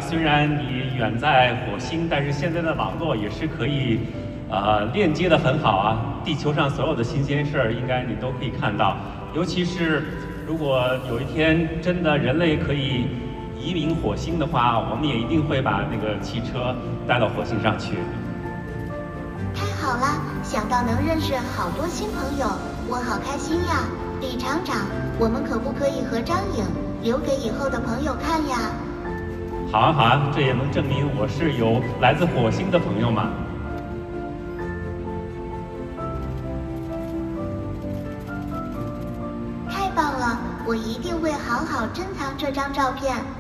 虽然你远在火星，但是现在的网络也是可以，链接的很好啊。地球上所有的新鲜事儿，应该你都可以看到。尤其是如果有一天真的人类可以移民火星的话，我们也一定会把那个汽车带到火星上去。 太好了，想到能认识好多新朋友，我好开心呀！李厂长，我们可不可以和张颖留给以后的朋友看呀？ 好啊好啊，这也能证明我是有来自火星的朋友嘛。 太棒了，我一定会好好珍藏这张照片。